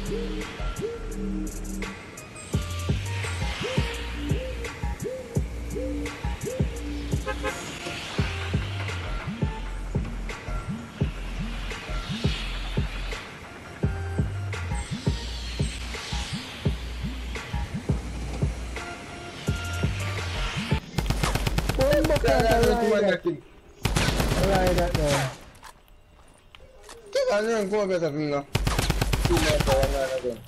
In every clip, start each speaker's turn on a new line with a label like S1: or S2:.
S1: ¿Cómo voy a terminar? Sí, no, todavía no tengo.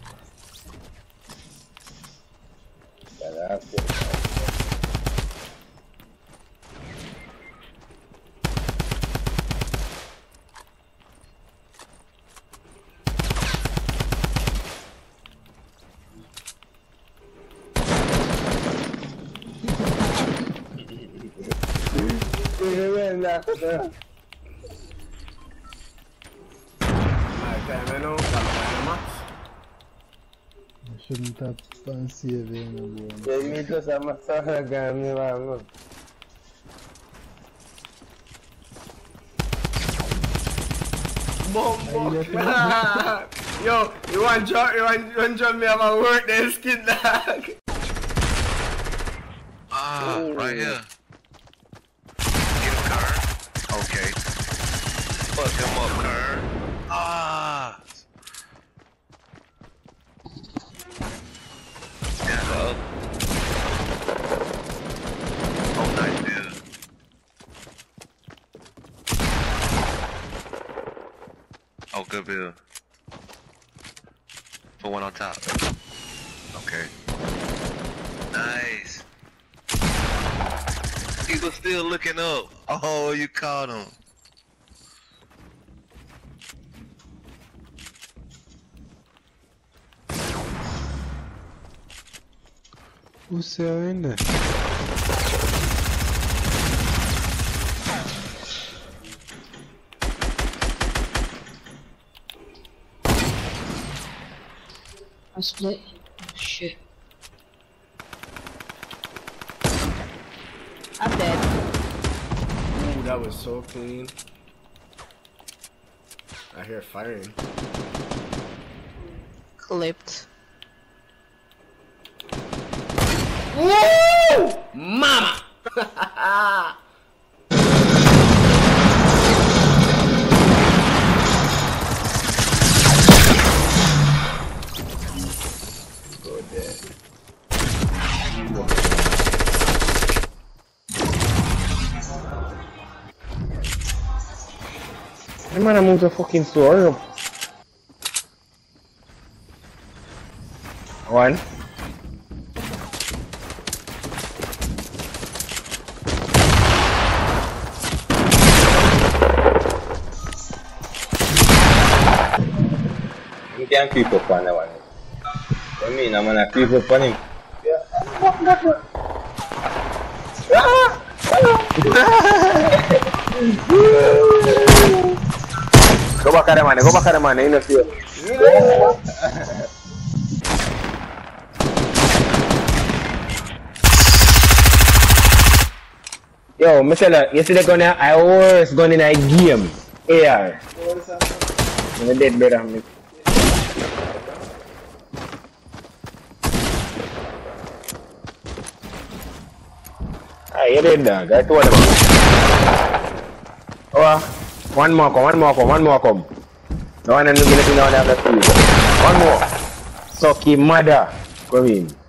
S2: I shouldn't have fancy available.
S1: They need us a massacre game, man.
S3: Yo, you want jump me have a work then skin dog.
S4: Right here. Get him, car. Okay. Fuck him up, car. Stand up. Oh, nice, dude. Oh, good build. Put one on top. Okay. Nice. He was still looking up. Oh, you caught him.
S2: Who's there in there?
S5: I split. Oh, shit. I'm dead.
S3: Ooh, that was so clean. I hear firing.
S5: Clipped.
S3: Woo! Mama! Go dead.
S1: I'm gonna move the fucking store. One. You can't creep up on that one. I mean, I'm gonna creep up on him. Go back at the man, you know, see it. Yo, Michelle, you see the gun here? I always gun in a game. AR. I'm dead, brother. Ah, you dead, dog. I told him. Oh, one more come. No one in the minute now, one more. Sucky mother. Come in.